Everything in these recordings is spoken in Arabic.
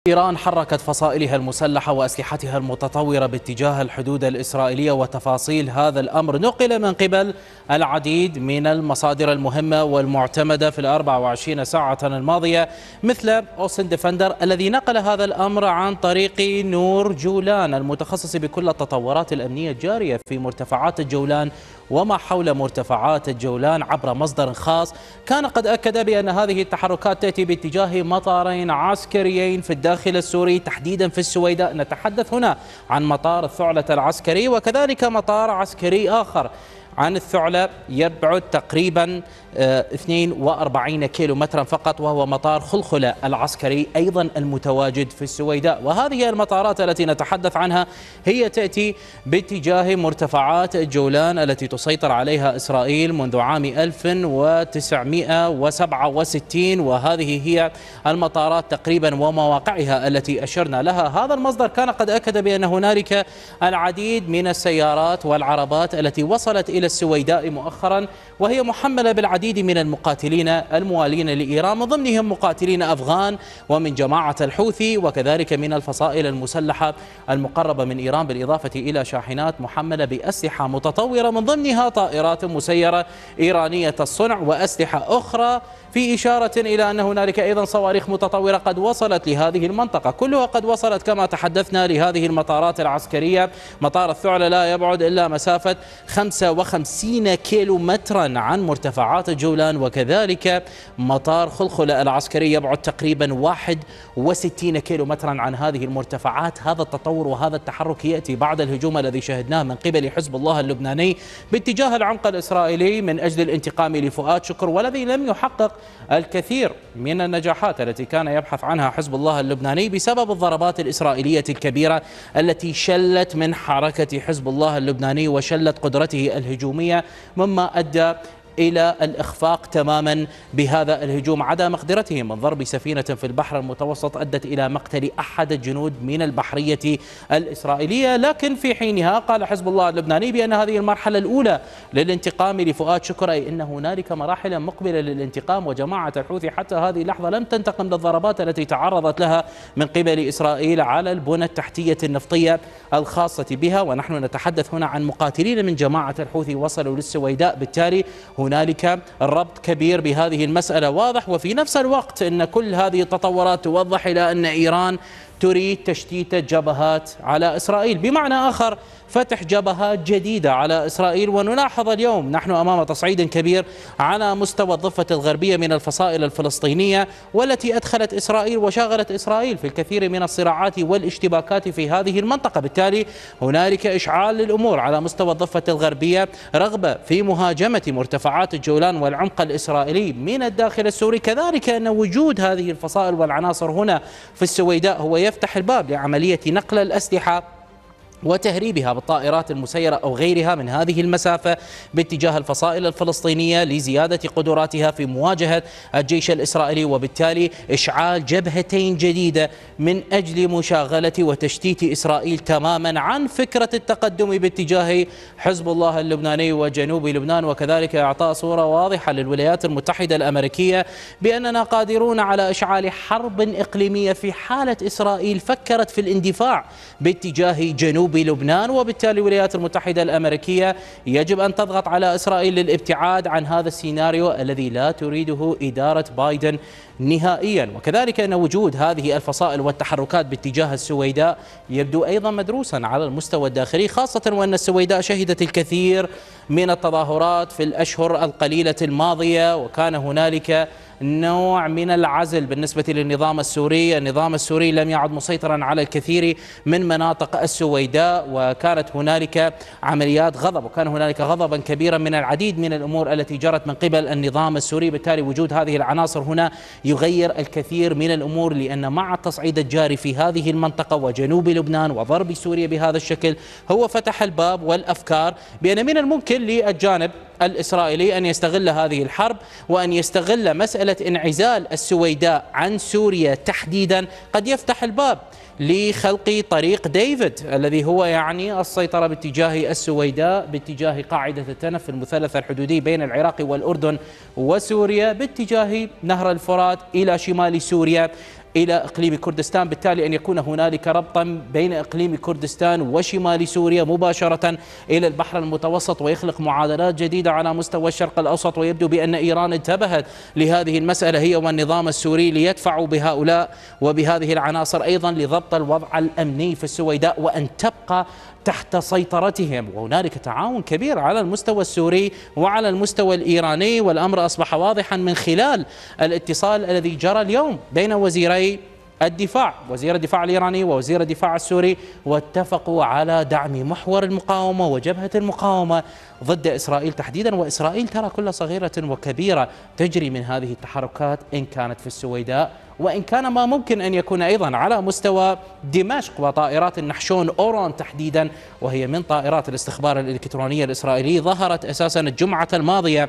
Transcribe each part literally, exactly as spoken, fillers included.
إيران حركت فصائلها المسلحة وأسلحتها المتطورة باتجاه الحدود الإسرائيلية، وتفاصيل هذا الأمر نقل من قبل العديد من المصادر المهمة والمعتمدة في الأربع وعشرين ساعة الماضية، مثل أوسن ديفندر الذي نقل هذا الأمر عن طريق نور جولان المتخصص بكل التطورات الأمنية الجارية في مرتفعات الجولان وما حول مرتفعات الجولان عبر مصدر خاص كان قد أكد بأن هذه التحركات تأتي باتجاه مطارين عسكريين في الداخل السوري، تحديدا في السويداء. نتحدث هنا عن مطار الثعلة العسكري وكذلك مطار عسكري آخر عن الثعلة يبعد تقريبا اثنين وأربعين كيلو مترا فقط، وهو مطار خلخلة العسكري أيضا المتواجد في السويداء. وهذه المطارات التي نتحدث عنها هي تأتي باتجاه مرتفعات الجولان التي تسيطر عليها إسرائيل منذ عام ألف وتسعمئة وسبعة وستين، وهذه هي المطارات تقريبا ومواقعها التي أشرنا لها. هذا المصدر كان قد أكد بأن هنالك العديد من السيارات والعربات التي وصلت إلى السويداء مؤخرا، وهي محملة بالعديد من المقاتلين الموالين لإيران، من ضمنهم مقاتلين أفغان ومن جماعة الحوثي وكذلك من الفصائل المسلحة المقربة من إيران، بالإضافة إلى شاحنات محملة بأسلحة متطورة من ضمنها طائرات مسيرة إيرانية الصنع وأسلحة أخرى، في إشارة إلى أن هنالك أيضا صواريخ متطورة قد وصلت لهذه المنطقة. كلها قد وصلت كما تحدثنا لهذه المطارات العسكرية. مطار الثعلة لا يبعد إلا مسافة خمسة وخمسين كيلو مترا عن مرتفعات الجولان، وكذلك مطار خلخلة العسكري يبعد تقريبا واحد وستين كيلو مترا عن هذه المرتفعات. هذا التطور وهذا التحرك يأتي بعد الهجوم الذي شهدناه من قبل حزب الله اللبناني باتجاه العمق الإسرائيلي من أجل الانتقام لفؤاد شكر، والذي لم يحقق الكثير من النجاحات التي كان يبحث عنها حزب الله اللبناني بسبب الضربات الإسرائيلية الكبيرة التي شلت من حركة حزب الله اللبناني وشلت قدرته الهجومية، مما أدى إلى الإخفاق تماما بهذا الهجوم. عدا مقدرته من ضرب سفينة في البحر المتوسط أدت إلى مقتل أحد الجنود من البحرية الإسرائيلية، لكن في حينها قال حزب الله اللبناني بأن هذه المرحلة الأولى للانتقام لفؤاد شكر، أي أن هنالك مراحل مقبلة للانتقام، وجماعة الحوثي حتى هذه اللحظة لم تنتقم للضربات التي تعرضت لها من قبل إسرائيل على البنى التحتية النفطية الخاصة بها. ونحن نتحدث هنا عن مقاتلين من جماعة الحوثي وصلوا للسويداء، بالتالي هنالك ربط كبير بهذه المسألة واضح. وفي نفس الوقت أن كل هذه التطورات توضح إلى أن إيران تريد تشتيت جبهات على إسرائيل، بمعنى آخر فتح جبهات جديدة على إسرائيل. ونلاحظ اليوم نحن أمام تصعيد كبير على مستوى الضفة الغربية من الفصائل الفلسطينية، والتي أدخلت إسرائيل وشاغلت إسرائيل في الكثير من الصراعات والاشتباكات في هذه المنطقة. بالتالي هنالك إشعال للأمور على مستوى الضفة الغربية، رغبة في مهاجمة مرتفعات الجولان والعمق الإسرائيلي من الداخل السوري، كذلك أن وجود هذه الفصائل والعناصر هنا في السويداء هو يفتح الباب لعملية نقل الأسلحة وتهريبها بالطائرات المسيرة أو غيرها من هذه المسافة باتجاه الفصائل الفلسطينية لزيادة قدراتها في مواجهة الجيش الإسرائيلي، وبالتالي إشعال جبهتين جديدة من أجل مشاغلة وتشتيت إسرائيل تماما عن فكرة التقدم باتجاه حزب الله اللبناني وجنوب لبنان، وكذلك إعطاء صورة واضحة للولايات المتحدة الأمريكية بأننا قادرون على إشعال حرب إقليمية في حالة إسرائيل فكرت في الاندفاع باتجاه جنوب بلبنان. وبالتالي الولايات المتحدة الأمريكية يجب أن تضغط على إسرائيل للابتعاد عن هذا السيناريو الذي لا تريده إدارة بايدن نهائيا. وكذلك أن وجود هذه الفصائل والتحركات باتجاه السويداء يبدو أيضا مدروسا على المستوى الداخلي، خاصة وأن السويداء شهدت الكثير من التظاهرات في الأشهر القليلة الماضية، وكان هنالك نوع من العزل بالنسبة للنظام السوري. النظام السوري لم يعد مسيطرا على الكثير من مناطق السويداء، وكانت هنالك عمليات غضب، وكان هنالك غضبا كبيرا من العديد من الأمور التي جرت من قبل النظام السوري. بالتالي وجود هذه العناصر هنا يغير الكثير من الأمور، لأن مع التصعيد الجاري في هذه المنطقة وجنوب لبنان وضرب سوريا بهذا الشكل هو فتح الباب والأفكار بأن من الممكن للجانب الإسرائيلي أن يستغل هذه الحرب وأن يستغل مسألة انعزال السويداء عن سوريا تحديدا، قد يفتح الباب لخلق طريق ديفيد الذي هو يعني السيطرة باتجاه السويداء، باتجاه قاعدة التنف المثلث الحدودي بين العراق والأردن وسوريا، باتجاه نهر الفرات إلى شمال سوريا، إلى إقليم كردستان، بالتالي أن يكون هنالك ربطا بين إقليم كردستان وشمال سوريا مباشرة إلى البحر المتوسط، ويخلق معادلات جديدة على مستوى الشرق الأوسط. ويبدو بأن إيران انتبهت لهذه المسألة هي والنظام السوري ليدفعوا بهؤلاء وبهذه العناصر أيضا لضبط الوضع الأمني في السويداء وأن تبقى تحت سيطرتهم. وهنالك تعاون كبير على المستوى السوري وعلى المستوى الإيراني، والأمر أصبح واضحا من خلال الاتصال الذي جرى اليوم بين وزيري الدفاع، وزير الدفاع الإيراني ووزير الدفاع السوري، واتفقوا على دعم محور المقاومة وجبهة المقاومة ضد إسرائيل تحديدا. وإسرائيل ترى كل صغيرة وكبيرة تجري من هذه التحركات إن كانت في السويداء، وإن كان ما ممكن أن يكون أيضا على مستوى دمشق وطائرات النحشون أورون تحديدا، وهي من طائرات الاستخبار الإلكترونية الإسرائيلي، ظهرت أساسا الجمعة الماضية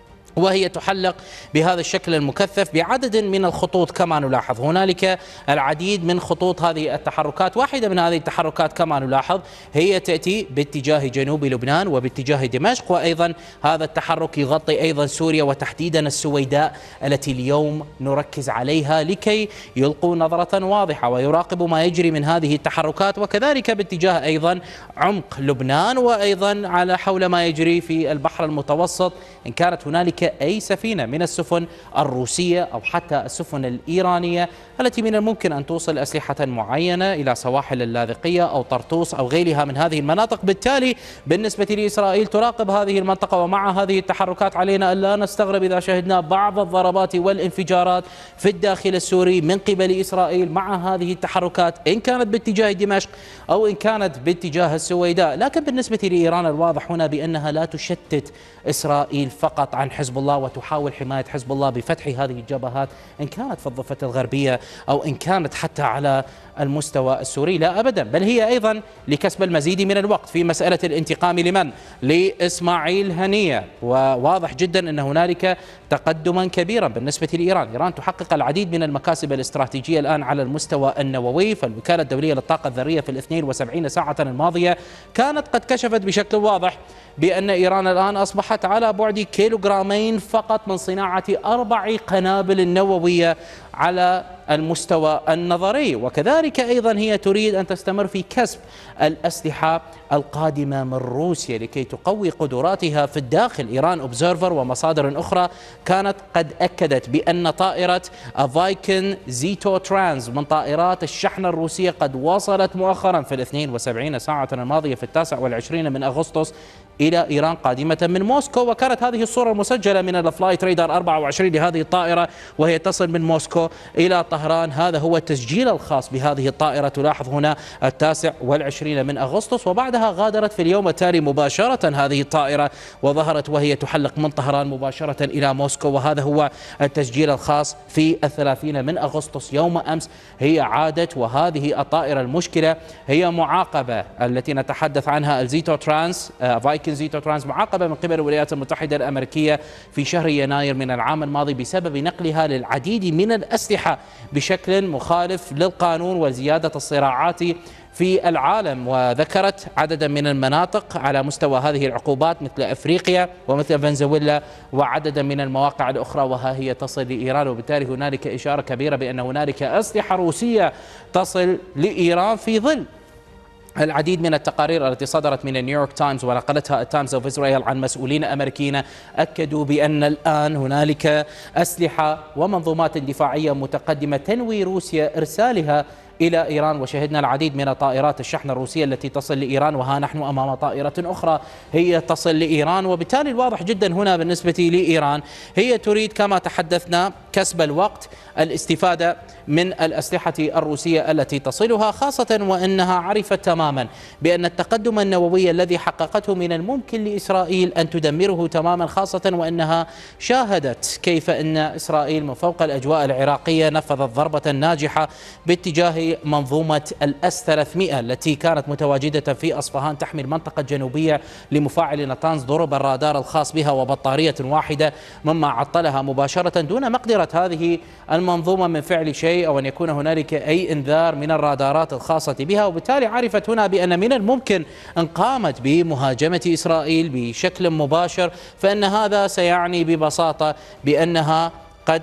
وهي تحلق بهذا الشكل المكثف بعدد من الخطوط. كما نلاحظ هنالك العديد من خطوط هذه التحركات. واحدة من هذه التحركات كما نلاحظ هي تأتي باتجاه جنوب لبنان وباتجاه دمشق، وأيضا هذا التحرك يغطي أيضا سوريا وتحديدا السويداء التي اليوم نركز عليها لكي يلقوا نظرة واضحة ويراقبوا ما يجري من هذه التحركات، وكذلك باتجاه أيضا عمق لبنان، وأيضا على حول ما يجري في البحر المتوسط إن كانت هنالك أي سفينة من السفن الروسية أو حتى السفن الإيرانية التي من الممكن أن توصل أسلحة معينة إلى سواحل اللاذقية أو طرطوس أو غيرها من هذه المناطق. بالتالي بالنسبة لإسرائيل تراقب هذه المنطقة، ومع هذه التحركات علينا أن لا نستغرب إذا شهدنا بعض الضربات والانفجارات في الداخل السوري من قبل إسرائيل مع هذه التحركات إن كانت باتجاه دمشق أو إن كانت باتجاه السويداء. لكن بالنسبة لإيران الواضح هنا بأنها لا تشتت إسرائيل فقط عن حزب الله وتحاول حماية حزب الله بفتح هذه الجبهات إن كانت في الضفة الغربية أو إن كانت حتى على المستوى السوري، لا أبدا، بل هي أيضا لكسب المزيد من الوقت في مسألة الانتقام لمن؟ لإسماعيل هنية. وواضح جدا أن هنالك تقدما كبيرا بالنسبة لإيران. إيران تحقق العديد من المكاسب الاستراتيجية الآن على المستوى النووي، فالوكالة الدولية للطاقة الذرية في الاثنين وسبعين ساعة الماضية كانت قد كشفت بشكل واضح بأن إيران الآن أصبحت على بعد كيلوغرامين فقط من صناعة أربع قنابل نووية على المستوى النظري. وكذلك أيضا هي تريد أن تستمر في كسب الأسلحة القادمة من روسيا لكي تقوي قدراتها في الداخل. إيران أوبزرفر ومصادر أخرى كانت قد أكدت بأن طائرة فايكن زيتو ترانز من طائرات الشحن الروسية قد وصلت مؤخرا في الاثنين وسبعين ساعة الماضية في التاسع والعشرين من أغسطس إلى إيران قادمة من موسكو. وكانت هذه الصورة المسجلة من الفلايت ريدر أربعة وعشرين لهذه الطائرة وهي تصل من موسكو إلى طهران. هذا هو التسجيل الخاص بهذه الطائرة، تلاحظ هنا التاسع والعشرين من أغسطس. وبعدها غادرت في اليوم التالي مباشرة هذه الطائرة وظهرت وهي تحلق من طهران مباشرة إلى موسكو. وهذا هو التسجيل الخاص في الثلاثين من أغسطس يوم أمس. هي عادت، وهذه الطائرة المشكلة هي معاقبة التي نتحدث عنها الزيتو ترانس فايكن زيتو ترانس، معاقبة من قبل الولايات المتحدة الأمريكية في شهر يناير من العام الماضي بسبب نقلها للعديد من الأسلحة بشكل مخالف للقانون وزيادة الصراعات في العالم. وذكرت عددا من المناطق على مستوى هذه العقوبات مثل أفريقيا ومثل فنزويلا وعددا من المواقع الأخرى، وها هي تصل لإيران. وبالتالي هنالك إشارة كبيرة بأن هنالك أسلحة روسية تصل لإيران في ظل العديد من التقارير التي صدرت من نيويورك تايمز ونقلتها التايمز اوف إسرائيل عن مسؤولين أمريكيين أكدوا بأن الآن هنالك أسلحة ومنظومات دفاعية متقدمة تنوي روسيا إرسالها إلى إيران. وشهدنا العديد من طائرات الشحن الروسية التي تصل لإيران، وها نحن أمام طائرة أخرى هي تصل لإيران. وبالتالي الواضح جدا هنا بالنسبة لإيران هي تريد كما تحدثنا كسب الوقت، الاستفادة من الأسلحة الروسية التي تصلها، خاصة وأنها عرفت تماما بأن التقدم النووي الذي حققته من الممكن لإسرائيل أن تدمره تماما، خاصة وأنها شاهدت كيف أن إسرائيل من فوق الأجواء العراقية نفذت ضربة ناجحة باتجاه منظومة الأس ثلاثمئة التي كانت متواجدة في أصفهان تحمل منطقة جنوبية لمفاعل نتانز. ضرب الرادار الخاص بها وبطارية واحدة مما عطلها مباشرة دون مقدرة هذه المنظومة من فعل شيء أو أن يكون هنالك أي إنذار من الرادارات الخاصة بها. وبالتالي عرفت هنا بأن من الممكن أن قامت بمهاجمة إسرائيل بشكل مباشر، فإن هذا سيعني ببساطة بأنها قد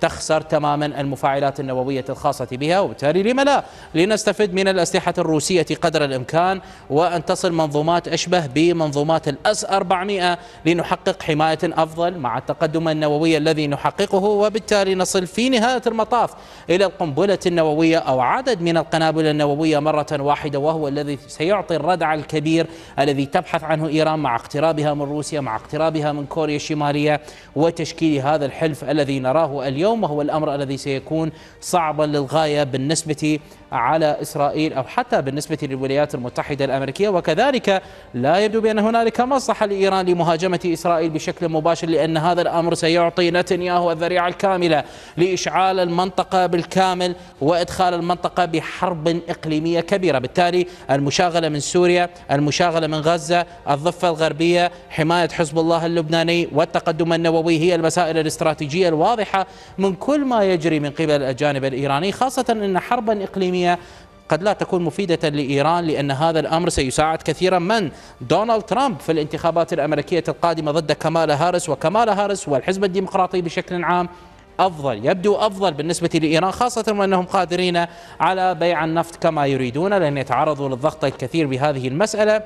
تخسر تماما المفاعلات النووية الخاصة بها، وبالتالي لما لا لنستفد من الأسلحة الروسية قدر الإمكان، وأن تصل منظومات أشبه بمنظومات الأس أربعمئة لنحقق حماية أفضل مع التقدم النووي الذي نحققه، وبالتالي نصل في نهاية المطاف إلى القنبلة النووية أو عدد من القنابل النووية مرة واحدة، وهو الذي سيعطي الردع الكبير الذي تبحث عنه إيران مع اقترابها من روسيا، مع اقترابها من كوريا الشمالية، وتشكيل هذا الحلف الذي نراه اليوم، وهو الأمر الذي سيكون صعبا للغاية بالنسبة على إسرائيل أو حتى بالنسبة للولايات المتحدة الأمريكية. وكذلك لا يبدو بأن هنالك مصلحة لإيران لمهاجمة إسرائيل بشكل مباشر، لأن هذا الأمر سيعطي نتنياهو الذريعة الكاملة لإشعال المنطقة بالكامل وإدخال المنطقة بحرب إقليمية كبيرة. بالتالي المشاغلة من سوريا، المشاغلة من غزة، الضفة الغربية، حماية حزب الله اللبناني والتقدم النووي هي المسائل الاستراتيجية الواضحة من كل ما يجري من قبل الجانب الإيراني، خاصة أن حربا إقليمية قد لا تكون مفيدة لإيران، لأن هذا الأمر سيساعد كثيرا من دونالد ترامب في الانتخابات الأمريكية القادمة ضد كمالا هاريس، وكمالا هاريس والحزب الديمقراطي بشكل عام أفضل يبدو أفضل بالنسبة لإيران، خاصة وأنهم قادرين على بيع النفط كما يريدون، لأن يتعرضوا للضغط الكثير بهذه المسألة.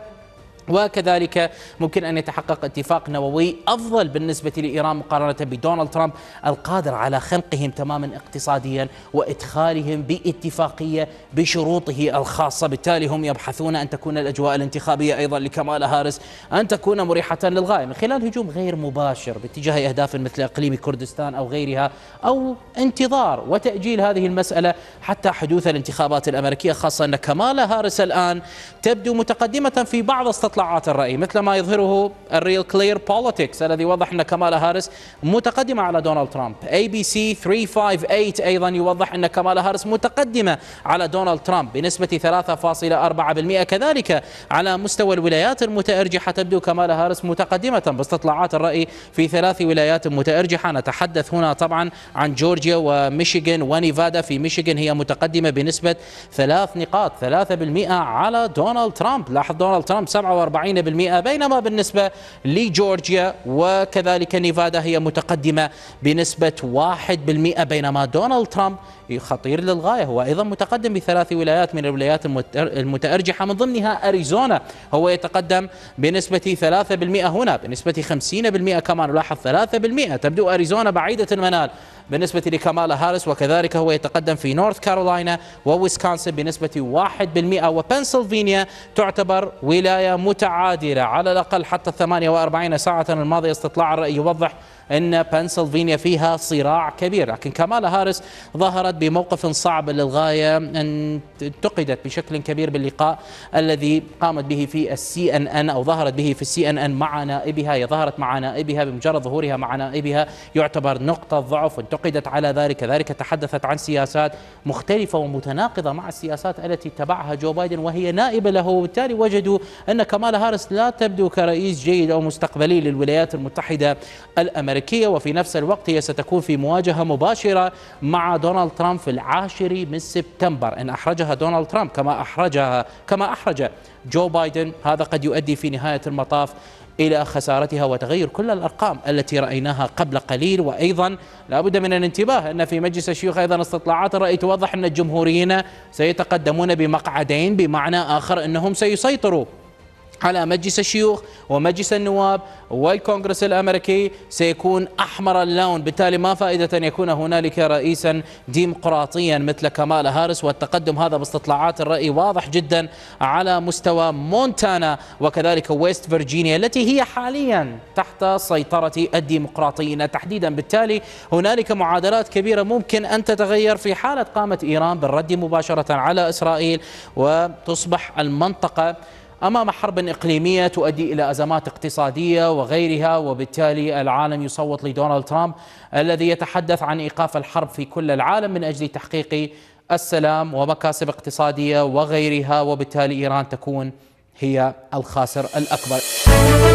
وكذلك ممكن أن يتحقق اتفاق نووي أفضل بالنسبة لإيران مقارنة بدونالد ترامب القادر على خنقهم تماما اقتصاديا وإدخالهم باتفاقية بشروطه الخاصة. بالتالي هم يبحثون أن تكون الأجواء الانتخابية أيضا لكمالا هاريس أن تكون مريحة للغاية من خلال هجوم غير مباشر باتجاه أهداف مثل إقليم كردستان أو غيرها، أو انتظار وتأجيل هذه المسألة حتى حدوث الانتخابات الأمريكية، خاصة أن كمالا هاريس الآن تبدو متقدمة في بعض استطلاعات الرأي مثل ما يظهره الريل كلير بوليتكس الذي يوضح أن كمالا هاريس متقدمة على دونالد ترامب. إيه بي سي ثلاثمئة وثمانية وخمسين أيضا يوضح أن كمالا هاريس متقدمة على دونالد ترامب بنسبة ثلاثة فاصلة أربعة بالمئة. كذلك على مستوى الولايات المتأرجحة تبدو كمالا هاريس متقدمة باستطلاعات الرأي في ثلاث ولايات متأرجحة. نتحدث هنا طبعا عن جورجيا وميشيغان ونيفادا. في ميشيغان هي متقدمة بنسبة ثلاث نقاط ثلاثة بالمئة على دونالد ترامب. لاحظ دونالد ترامب سبعة وأربعين بالمئة، بينما بالنسبة لجورجيا وكذلك نيفادا هي متقدمة بنسبة واحد بالمئة، بينما دونالد ترامب خطير للغاية، هو أيضا متقدم بثلاث ولايات من الولايات المتأرجحة من ضمنها أريزونا، هو يتقدم بنسبة ثلاثة بالمئة هنا، بنسبة خمسين بالمئة كمان. نلاحظ ثلاثة بالمئة، تبدو أريزونا بعيدة المنال بالنسبة لكمالا هاريس، وكذلك هو يتقدم في نورث كارولاينا وويسكونسن بنسبة واحد بالمئة، وبنسلفانيا تعتبر ولاية متعادلة على الأقل حتى ثمانية وأربعين ساعة الماضية. استطلاع الرأي يوضح أن بنسلفانيا فيها صراع كبير، لكن كمالا هاريس ظهرت بموقف صعب للغاية، أن انتقدت بشكل كبير باللقاء الذي قامت به في السي ان ان أو ظهرت به في السي ان ان مع نائبها. هي ظهرت مع نائبها، بمجرد ظهورها مع نائبها يعتبر نقطة ضعف، انتقدت على ذلك. كذلك تحدثت عن سياسات مختلفة ومتناقضة مع السياسات التي اتبعها جو بايدن وهي نائبة له، وبالتالي وجدوا أن كمالا هاريس لا تبدو كرئيس جيد أو مستقبلي للولايات المتحدة الأمريكية. وفي نفس الوقت هي ستكون في مواجهة مباشرة مع دونالد ترامب في العاشر من سبتمبر. إن أحرجها دونالد ترامب كما أحرجها كما أحرج جو بايدن، هذا قد يؤدي في نهاية المطاف إلى خسارتها وتغير كل الأرقام التي رأيناها قبل قليل. وأيضا لا بد من الانتباه أن في مجلس الشيوخ أيضا استطلاعات الرأي توضح أن الجمهوريين سيتقدمون بمقعدين، بمعنى آخر أنهم سيسيطروا على مجلس الشيوخ ومجلس النواب، والكونغرس الأمريكي سيكون أحمر اللون. بالتالي ما فائدة أن يكون هنالك رئيسا ديمقراطيا مثل كمالا هاريس. والتقدم هذا باستطلاعات الرأي واضح جدا على مستوى مونتانا وكذلك ويست فيرجينيا التي هي حاليا تحت سيطرة الديمقراطيين تحديدا. بالتالي هنالك معادلات كبيرة ممكن أن تتغير في حالة قامت إيران بالرد مباشرة على إسرائيل، وتصبح المنطقة أمام حرب إقليمية تؤدي إلى أزمات اقتصادية وغيرها، وبالتالي العالم يصوت لدونالد ترامب الذي يتحدث عن إيقاف الحرب في كل العالم من أجل تحقيق السلام ومكاسب اقتصادية وغيرها، وبالتالي إيران تكون هي الخاسر الأكبر.